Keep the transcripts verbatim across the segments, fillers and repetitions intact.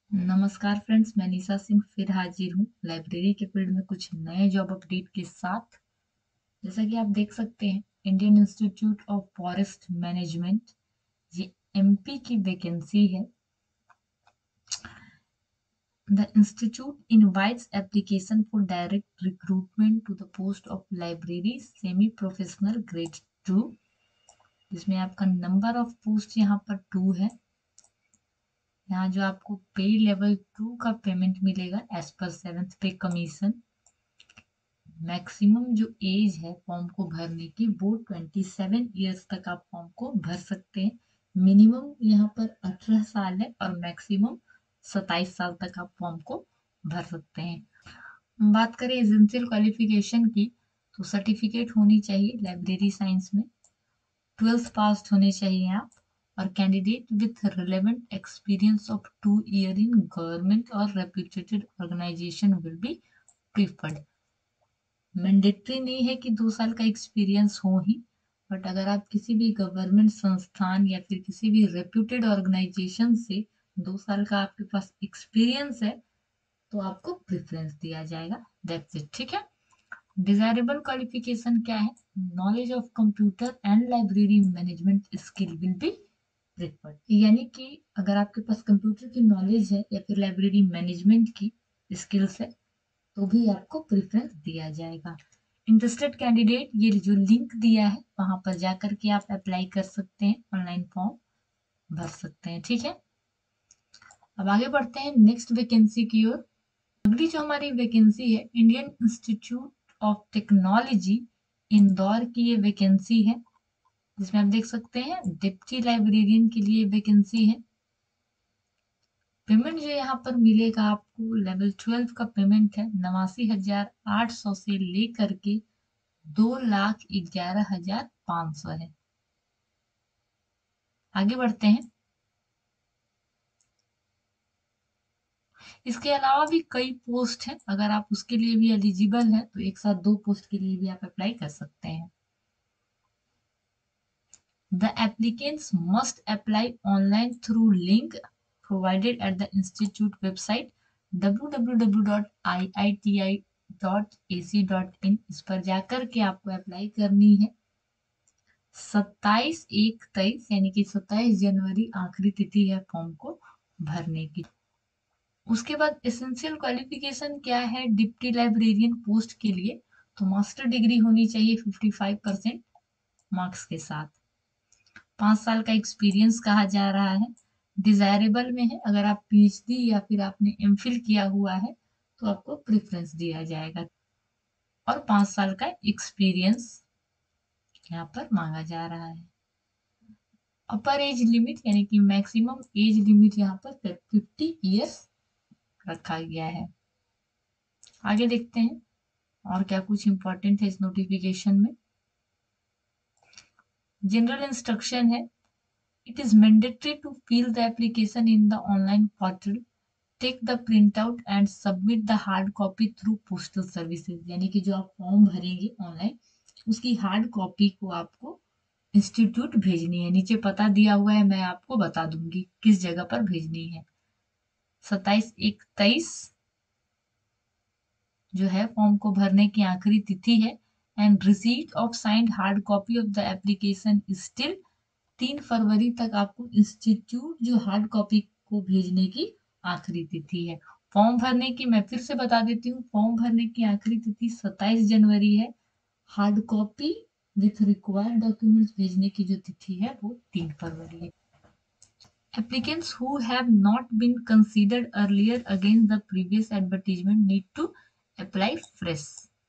नमस्कार फ्रेंड्स, मैं निशा सिंह फिर हाजिर हूँ लाइब्रेरी के फील्ड में कुछ नए जॉब अपडेट के साथ। जैसा कि आप देख सकते हैं, Indian institute of forest management, ये एमपी की वैकेंसी है। The institute invites application for direct recruitment to the post of library semi professional grade two, जिसमें आपका नंबर ऑफ पोस्ट यहाँ पर टू है। यहाँ जो आपको पे लेवल टू का पेमेंट मिलेगा as per seventh pay commission. Maximum जो एज है फॉर्म को भरने की वो सत्ताईस इयर्स तक आप फॉर्म को भर सकते हैं। मिनिमम यहाँ पर अठारह साल है और मैक्सिमम सत्ताईस साल तक आप फॉर्म को भर सकते हैं। बात करें एसेंशियल क्वालिफिकेशन की, तो सर्टिफिकेट होनी चाहिए लाइब्रेरी साइंस में, ट्वेल्थ पास होने चाहिए आप, और candidate with relevant experience of two year in government और reputed organisation will be preferred. Mandatory नहीं है कि दो साल का एक्सपीरियंस हो ही, बट अगर आप किसी भी गवर्नमेंट संस्थान या फिर किसी भी रेप्यूटेड ऑर्गेनाइजेशन से दो साल का आपके पास एक्सपीरियंस है तो आपको प्रेफरेंस दिया जाएगा। दैट्स इट, ठीक है। डिजायरेबल क्वालिफिकेशन क्या है? Knowledge of computer and library management skill will be preferred, यानी कि अगर आपके पास कंप्यूटर की नॉलेज है या फिर लाइब्रेरी मैनेजमेंट की स्किल्स है तो भी आपको प्रेफरेंस दिया जाएगा। इंटरेस्टेड कैंडिडेट, ये जो लिंक दिया है वहां पर जाकर के आप अप्लाई कर सकते हैं, ऑनलाइन फॉर्म भर सकते हैं, ठीक है। अब आगे बढ़ते हैं नेक्स्ट वैकेंसी की ओर। अगली जो हमारी वैकेंसी है, Indian institute of technology Indore की ये वैकेंसी है, जिसमें आप देख सकते हैं डिप्टी लाइब्रेरियन के लिए वैकेंसी है। पेमेंट जो यहाँ पर मिलेगा आपको, लेवल ट्वेल्व का पेमेंट है नवासी हजार आठ सौ से लेकर के दो लाख ग्यारह हजार पांच सौ है। आगे बढ़ते हैं। इसके अलावा भी कई पोस्ट हैं, अगर आप उसके लिए भी एलिजिबल हैं तो एक साथ दो पोस्ट के लिए भी आप अप्लाई कर सकते हैं। The applicants must apply online through link provided at the institute website W W W dot I I T I dot A C dot in. इस पर जाकर के आपको अप्लाई करनी है। सत्ताईस एक तेईस यानी कि सत्ताईस जनवरी आखिरी तिथि है फॉर्म को भरने की। उसके बाद एसेंशियल क्वालिफिकेशन क्या है डिप्टी लाइब्रेरियन पोस्ट के लिए? तो मास्टर डिग्री होनी चाहिए फिफ्टी फाइव परसेंट मार्क्स के साथ। पांच साल का एक्सपीरियंस कहा जा रहा है। डिजायरेबल में है, अगर आप पीएचडी या फिर आपने एमफिल किया हुआ है तो आपको प्रेफरेंस दिया जाएगा। और पांच साल का एक्सपीरियंस यहाँ पर मांगा जा रहा है। अपर एज लिमिट यानी कि मैक्सिमम एज लिमिट यहाँ पर फिफ्टी ईयर्स रखा गया है। आगे देखते हैं और क्या कुछ इंपॉर्टेंट है इस नोटिफिकेशन में। जनरल इंस्ट्रक्शन है, it is mandatory to fill the application in the online portal, take the print out and submit the hard copy through postal services, यानी कि जो आप फॉर्म भरेंगे ऑनलाइन उसकी हार्ड कॉपी को आपको इंस्टीट्यूट भेजनी है। नीचे पता दिया हुआ है, मैं आपको बता दूंगी किस जगह पर भेजनी है। सत्ताईस एक तेईस जो है फॉर्म को भरने की आखिरी तिथि है। And receipt of signed hard copy of the application still तीन फरवरी तक आपको इंस्टीट्यूट जो हार्ड कॉपी को भेजने की आखिरी तिथि है। फॉर्म भरने की मैं फिर से बता देती हूँ, फॉर्म भरने की आखिरी तिथि सत्ताईस जनवरी है। Hard copy with required documents भेजने की जो तिथि है वो तीन फरवरी है। Applicants who have not been considered earlier against the previous advertisement need to apply fresh.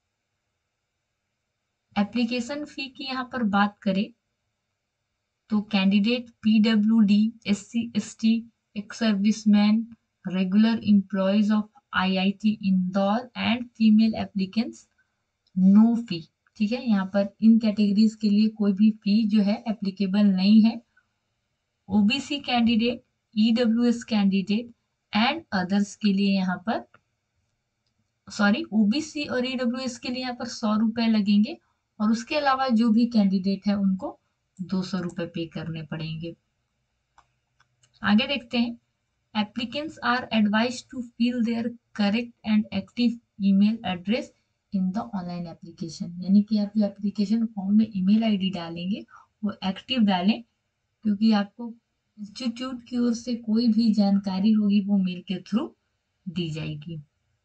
Application fee की यहाँ पर बात करें तो candidate PWD, SC ST, ex serviceman, regular employees of IIT Indore and female applicants no fee, ठीक है। यहाँ पर इन कैटेगरीज के लिए कोई भी फी जो है एप्लीकेबल नहीं है। OBC candidate, EWS candidate and others के लिए यहाँ पर, सॉरी, ओबीसी और ईडब्ल्यूएस के लिए यहाँ पर सौ रुपए लगेंगे और उसके अलावा जो भी कैंडिडेट है उनको दो सौ रुपए पे करने पड़ेंगे। आगे देखते हैं। Applicants are advised to fill their correct and active email address in the online application. यानी कि आप जो एप्लीकेशन फॉर्म में ईमेल आईडी डालेंगे वो एक्टिव डालें, क्योंकि आपको इंस्टीट्यूट की ओर से कोई भी जानकारी होगी वो मेल के थ्रू दी जाएगी.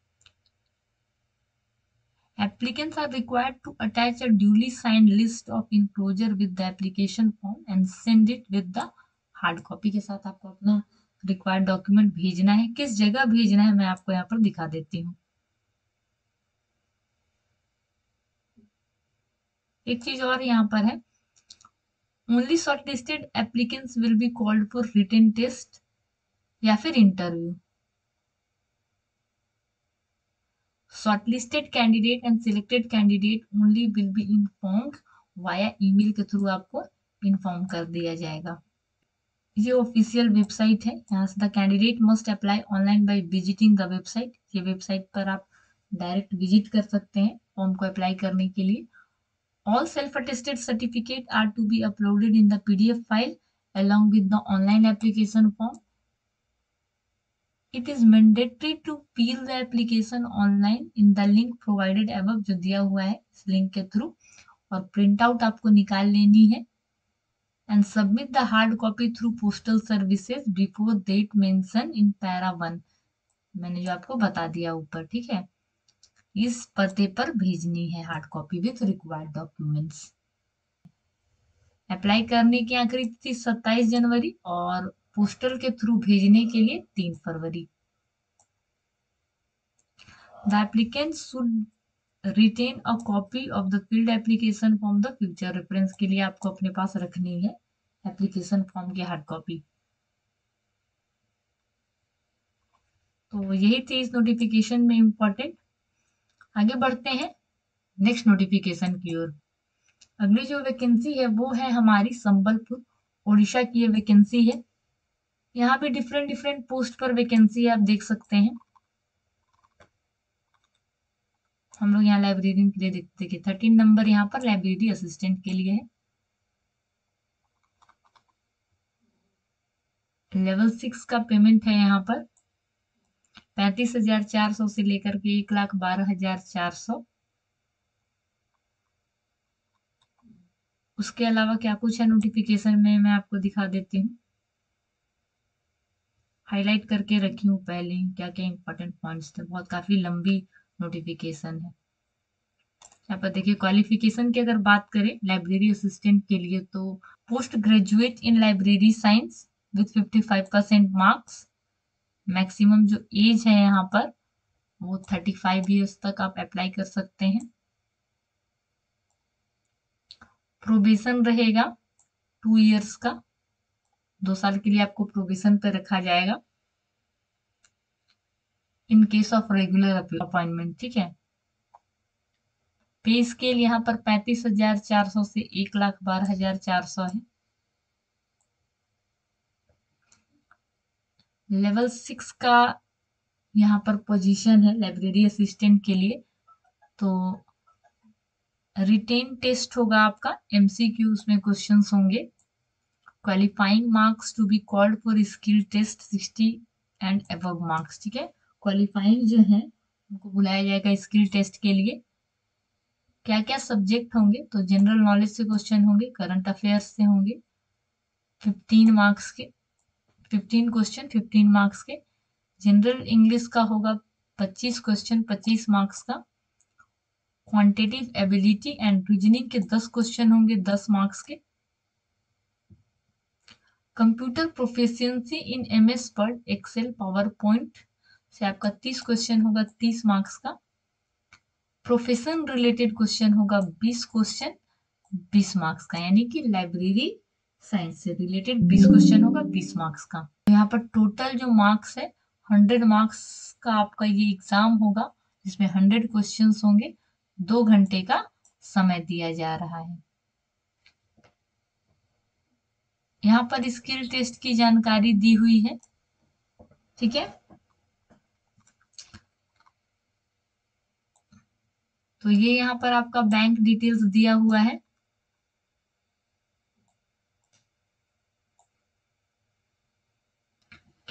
Applicants are required to attach a duly signed list of enclosure with the application form and send it with the hard copy. के साथ आपको अपना रिक्वायर्ड डॉक्यूमेंट भेजना है. किस जगह भेजना है मैं आपको यहाँ पर दिखा देती हूँ. एक चीज और यहाँ पर है, only shortlisted applicants will be called for written test या फिर interview. Shortlisted candidate and selected candidate only will be informed via email के थ्रू आपको इन्फॉर्म कर दिया जाएगा. ये ऑफिशियल वेबसाइट है. यहाँ से the candidate must apply online by visiting the website. ये वेबसाइट पर आप डायरेक्ट विजिट कर सकते हैं फॉर्म को अप्लाई करने के लिए. All self attested certificate are to be uploaded in the PDF file along with the online application form. It is mandatory to fill the application online in the link provided above, जो दिया हुआ है इस link के through, और print out आपको निकाल लेनी है. And submit the hard copy through postal services before date mentioned in para one. मैंने जो आपको बता दिया ऊपर, ठीक है. इस पते पर भेजनी है hard copy with required documents. Apply करने की आखिरी तिथि सत्ताईस जनवरी और पोस्टल के थ्रू भेजने के लिए तीन फरवरी. The applicant should retain a copy of the filled application form the future reference. के लिए आपको अपने पास रखनी है एप्लीकेशन फॉर्म की हार्ड कॉपी. तो यही थी इस नोटिफिकेशन में इम्पोर्टेंट. आगे बढ़ते हैं नेक्स्ट नोटिफिकेशन की ओर. अगली जो वैकेंसी है वो है हमारी संबलपुर उड़ीसा की ये वैकेंसी है. यहाँ पे डिफरेंट डिफरेंट पोस्ट पर वैकेंसी आप देख सकते हैं. हम लोग यहाँ लाइब्रेरियन के लिए देखते हैं. थर्टीन नंबर यहाँ पर लाइब्रेरी असिस्टेंट के लिए है. लेवल सिक्स का पेमेंट है यहाँ पर पैंतीस हजार चार सौ से लेकर के एक लाख बारह हजार चार सौ. उसके अलावा क्या कुछ है नोटिफिकेशन में मैं आपको दिखा देती हूँ. हाईलाइट करके रखी हूँ पहले क्या क्या इंपॉर्टेंट पॉइंट्स थे. बहुत काफी लंबी नोटिफिकेशन है. यहाँ पर देखिए क्वालिफिकेशन की अगर बात करें लाइब्रेरी असिस्टेंट के लिए तो post graduate in library science with fifty five percent marks. Maximum जो एज है यहाँ पर वो थर्टी फाइव ईयर्स तक आप अप्लाई कर सकते हैं. प्रोबेशन रहेगा टू इयर्स का. दो साल के लिए आपको प्रोबेशन पे रखा जाएगा in case of regular appointment. ठीक है. पे स्केल यहाँ पर पैंतीस हजार चार सौ से एक लाख बारह हजार चार सौ है. लेवल सिक्स का यहाँ पर पोजीशन है लाइब्रेरी असिस्टेंट के लिए. तो रिटेन टेस्ट होगा आपका. एमसीक्यू उसमें क्वेश्चंस होंगे. Qualifying marks to be called for skill test sixty and above marks. ठीक है. क्वालिफाइंग जो है उनको बुलाया जाएगा स्किल टेस्ट के लिए. क्या क्या सब्जेक्ट होंगे तो जनरल नॉलेज से क्वेश्चन होंगे, करंट अफेयर्स से होंगे, फिफ्टीन मार्क्स के फिफ्टीन क्वेश्चन फिफ्टीन मार्क्स के. जनरल इंग्लिश का होगा पच्चीस क्वेश्चन पच्चीस मार्क्स का. क्वांटिटेटिव एबिलिटी एंड रीजनिंग के दस क्वेश्चन होंगे दस मार्क्स के. Computer proficiency in MS Word Excel PowerPoint से आपका तीस क्वेश्चन होगा तीस मार्क्स का. प्रोफेशन रिलेटेड क्वेश्चन होगा बीस क्वेश्चन बीस मार्क्स का. यानी कि लाइब्रेरी साइंस से रिलेटेड बीस क्वेश्चन होगा बीस मार्क्स का. तो यहाँ पर टोटल जो मार्क्स है हंड्रेड मार्क्स का आपका ये एग्जाम होगा जिसमें हंड्रेड क्वेश्चंस होंगे. दो घंटे का समय दिया जा रहा है. यहाँ पर स्किल टेस्ट की जानकारी दी हुई है. ठीक है. तो ये यहाँ पर आपका बैंक डिटेल्स दिया हुआ है.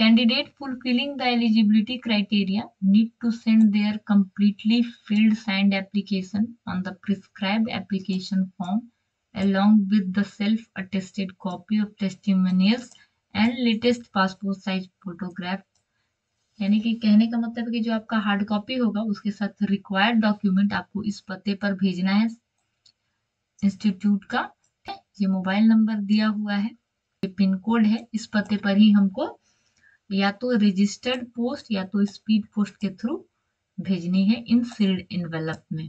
Candidate fulfilling the eligibility criteria need to send their completely filled signed application on the prescribed application form along with the self-attested copy of testimonials and latest passport size photograph। यानी कि कहने का मतलब है कि जो आपका हार्ड कॉपी होगा उसके साथ रिक्वायर्ड डॉक्यूमेंट आपको इस पते पर भेजना है इंस्टीट्यूट का। ये मोबाइल नंबर दिया हुआ है, ये पिन कोड है, इस पते पर ही हमको या तो रजिस्टर्ड पोस्ट या तो स्पीड पोस्ट के थ्रू भेजनी है इन सील्ड एनवेलप में।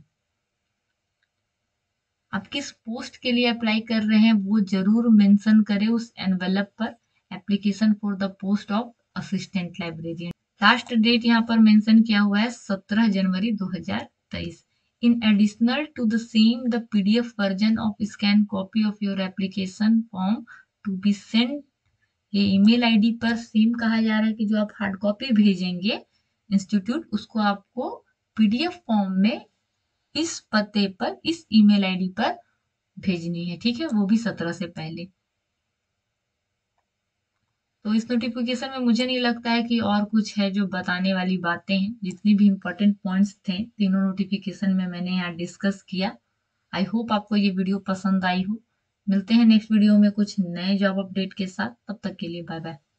आप किस पोस्ट के लिए अप्लाई कर रहे हैं वो जरूर मेंशन करें उस एनवेलप पर। Application for the post of assistant librarian, last date यहाँ पर मेंशन किया हुआ है सत्रह जनवरी दो हज़ार तेईस। In additional to the same, the P D F version of scanned copy of your application form to be sent, ये ईमेल आईडी पर सेम कहा जा रहा है कि जो आप हार्ड कॉपी भेजेंगे इंस्टीट्यूट, उसको आपको पीडीएफ फॉर्म में इस पते पर, इस ईमेल आईडी पर भेजनी है, ठीक है, वो भी सत्रह से पहले। तो इस नोटिफिकेशन में मुझे नहीं लगता है कि और कुछ है जो बताने वाली बातें हैं। जितनी भी इंपॉर्टेंट पॉइंट्स थे तीनों नोटिफिकेशन में मैंने यहाँ डिस्कस किया। आई होप आपको ये वीडियो पसंद आई हो। मिलते हैं नेक्स्ट वीडियो में कुछ नए जॉब अपडेट के साथ, तब तक के लिए बाय बाय।